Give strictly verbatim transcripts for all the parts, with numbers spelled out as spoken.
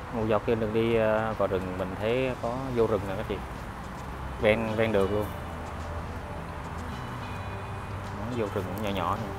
Một dọc trên đường đi uh, vào rừng mình thấy có vô rừng nè các chị, ven ven đường luôn. Nó vô rừng nhỏ nhỏ này.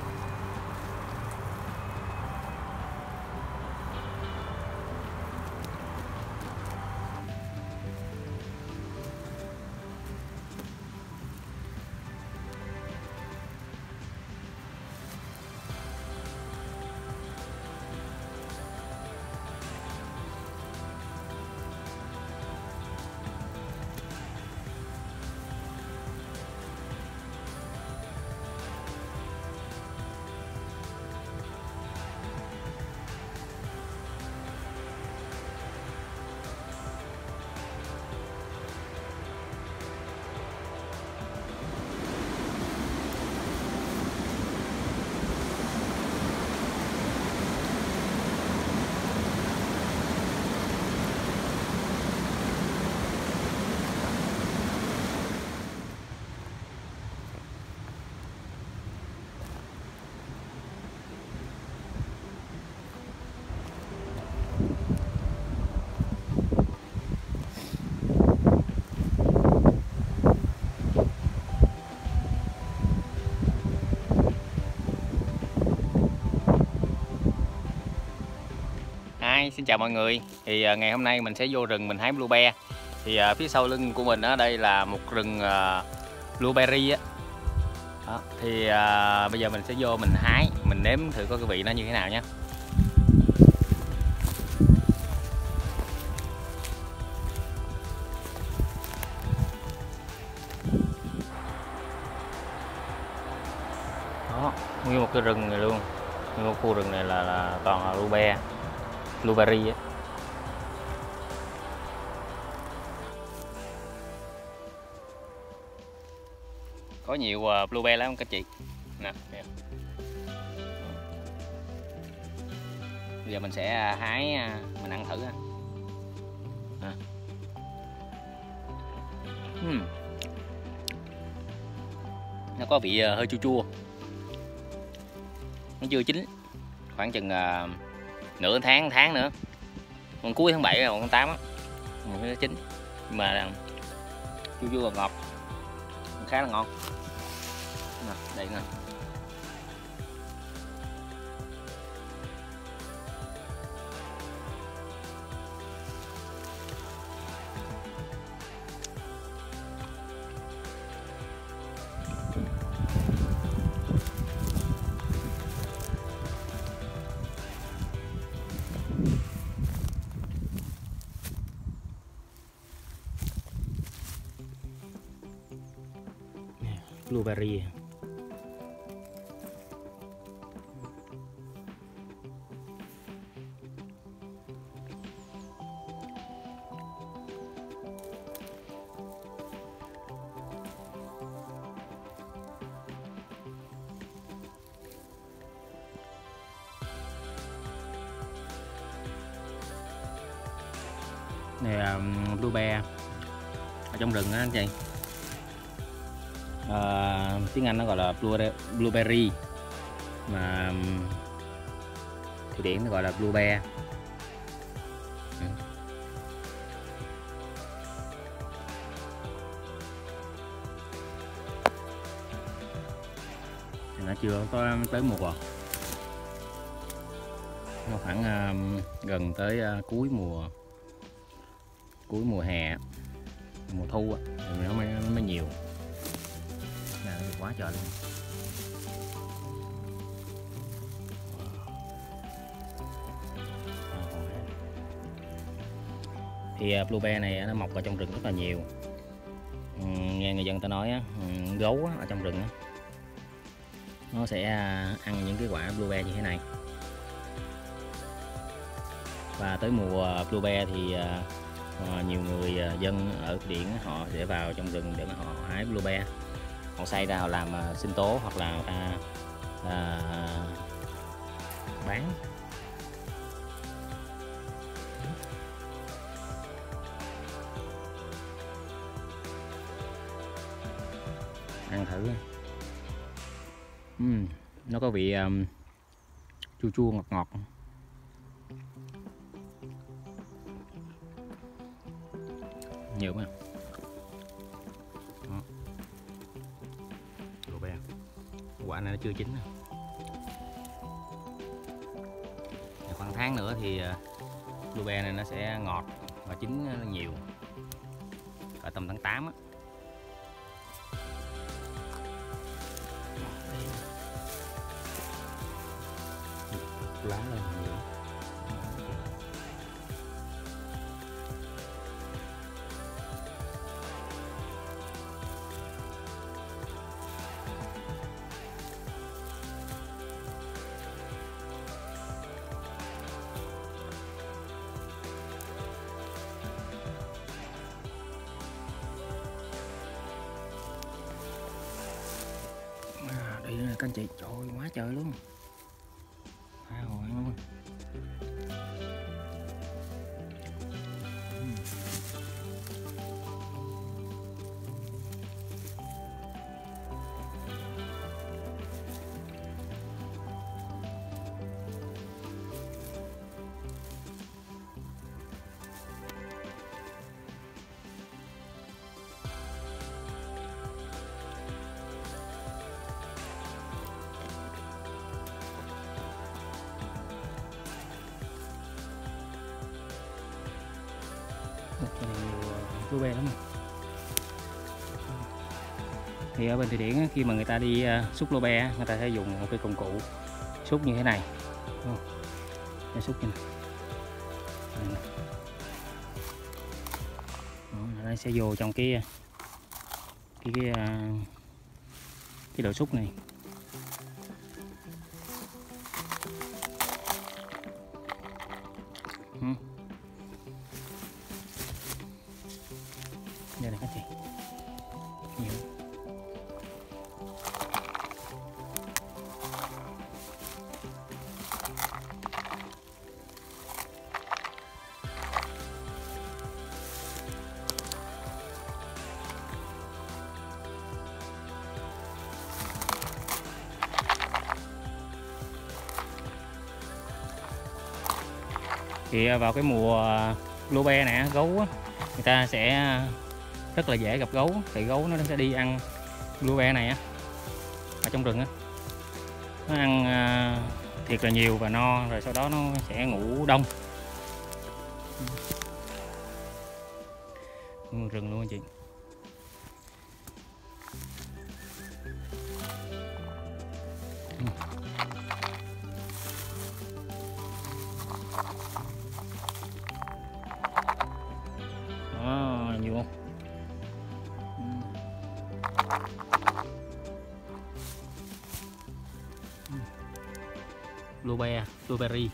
Hi, xin chào mọi người. Thì uh, ngày hôm nay mình sẽ vô rừng mình hái blueberry. Thì uh, phía sau lưng của mình ở đây là một rừng uh, blueberry á. Đó, thì uh, bây giờ mình sẽ vô mình hái, mình nếm thử có cái vị nó như thế nào nhé. Đó, nguyên một cái rừng này luôn. Nguyên một khu rừng này là, là toàn là blueberry. Blueberry á. Có nhiều uh, blueberry lắm các chị. Nè. Bây giờ mình sẽ hái mình ăn thử ha. À. Uhm. Nó có vị uh, hơi chua chua. Nó chưa chín. Khoảng chừng uh, nửa tháng tháng nữa. Còn cuối tháng bảy còn tháng tám á. Nó chín. Nhưng mà chua chua ngọt. Khá là ngon. Nè, đây nè. Blueberry. Này là blueberry ở trong rừng á anh chị. À, tiếng Anh nó gọi là blueberry, mà Thụy Điển nó gọi là blueberry. Ừ. Nó chưa có tới mùa, nó khoảng uh, gần tới uh, cuối mùa cuối mùa hè, mùa thu thì nó mới, nó mới nhiều. Nè, quá trời luôn. Thì uh, blueberry này nó mọc ở trong rừng rất là nhiều. Ừ, nghe người dân ta nói á, gấu á, ở trong rừng á, nó sẽ ăn những cái quả blueberry như thế này. Và tới mùa blueberry thì uh, nhiều người uh, dân ở Điển họ sẽ vào trong rừng để mà họ hái blueberry. Họ xay ra họ làm uh, sinh tố hoặc là uh, uh, bán. Ăn thử. uhm, Nó có vị um, chua chua ngọt ngọt. nhiều mà. Blueberry quả này nó chưa chín. Khoảng tháng nữa thì blueberry này nó sẽ ngọt và chín nhiều, ở tầm tháng tám á. Lá lên nhiều. Đây là các anh chị, trời ơi, quá trời luôn, tha hồ ăn luôn. Cái này nhiều blueberry lắm. Thì ở bên Thụy Điển khi mà người ta đi xúc blueberry, người ta sẽ dùng một cái công cụ xúc như thế này, để xúc như này. Đó, nó sẽ vô trong cái cái cái cái đồ xúc này. Ừ. Đây này các chị, nhiều. Thì vào cái mùa blueberry này, gấu á, người ta sẽ rất là dễ gặp gấu, thì gấu nó sẽ đi ăn blueberry này á, ở trong rừng á. Nó ăn uh, thiệt là nhiều và no, rồi sau đó nó sẽ ngủ đông. Rừng luôn anh chị. Đó, nhiều không? Blueberry, blueberry.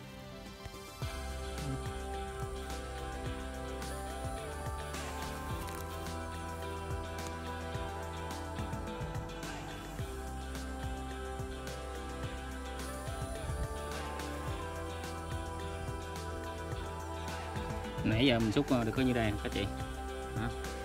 Nãy giờ mình xúc được có như đây các chị. Đó.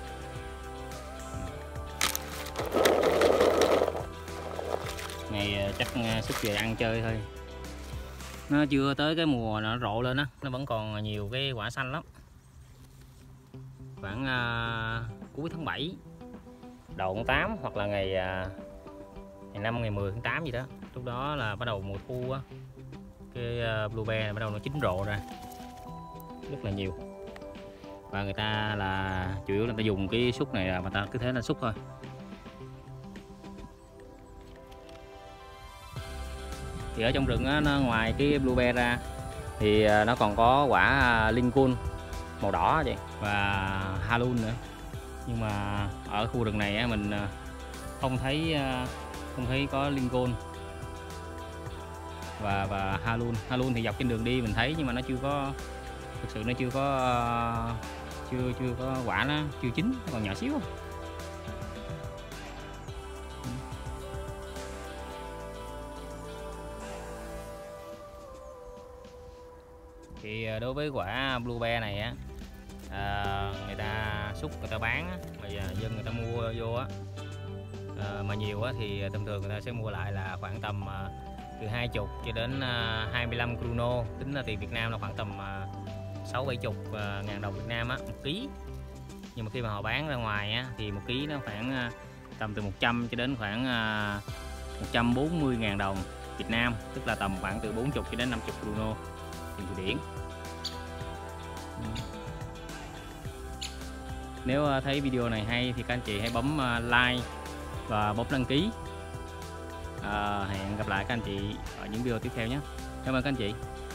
Ngày chắc xúc về ăn chơi thôi. Nó chưa tới cái mùa nó rộ lên á, nó vẫn còn nhiều cái quả xanh lắm. Khoảng uh, cuối tháng bảy, đầu tháng tám, hoặc là ngày uh, ngày năm, ngày mười tháng tám gì đó. Lúc đó là bắt đầu mùa thu á, cái uh, blueberry này bắt đầu nó chín rộ ra rất là nhiều. Và người ta là chủ yếu là người ta dùng cái xúc này là người ta cứ thế là xúc thôi. Thì ở trong rừng á, nó ngoài cái blueberry ra thì nó còn có quả Lincoln màu đỏ vậy và Halloum nữa. Nhưng mà ở khu rừng này á, mình không thấy không thấy có Lincoln và và Halloum. Halloum thì dọc trên đường đi mình thấy, nhưng mà nó chưa có, thực sự nó chưa có chưa chưa có quả, nó chưa chín, nó còn nhỏ xíu. Thì đối với quả blueberry này á, à, người ta xúc người ta bán á, mà dân người ta mua vô á, à, mà nhiều á thì thông thường người ta sẽ mua lại là khoảng tầm à, từ hai mươi cho đến à, hai mươi lăm kruno, tính là tiền Việt Nam là khoảng tầm à, sáu bảy chục ngàn đồng Việt Nam á, một ký. nhưng mà khi mà họ bán ra ngoài á, thì một ký nó khoảng tầm từ một trăm cho đến khoảng một trăm bốn mươi ngàn đồng Việt Nam, tức là tầm khoảng từ bốn mươi cho đến năm mươi Bruno tiền Thụy Điển. Nếu thấy video này hay thì các anh chị hãy bấm like và bấm đăng ký. À, hẹn gặp lại các anh chị ở những video tiếp theo nhé. Cảm ơn các anh chị.